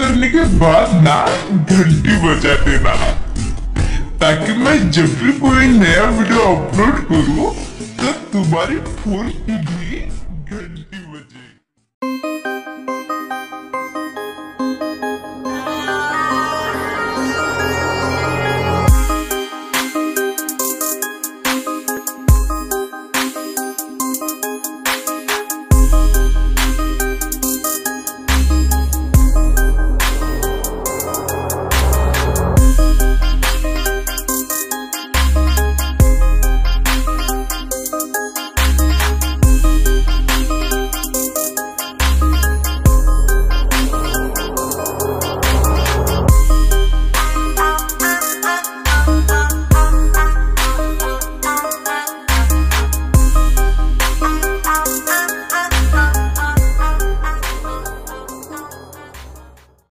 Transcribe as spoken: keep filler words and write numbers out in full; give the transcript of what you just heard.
करने के बाद ना घंटी बजा देना, ताकि मैं जब भी कोई नया वीडियो अपलोड करूं तो तुम्हारी फोन की भी घंटी बजे।